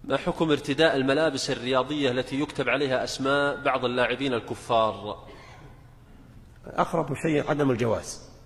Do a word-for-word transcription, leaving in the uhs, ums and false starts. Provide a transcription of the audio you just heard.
ما حكم ارتداء الملابس الرياضية التي يكتب عليها أسماء بعض اللاعبين الكفار؟ أقرب شيء عدم الجواز.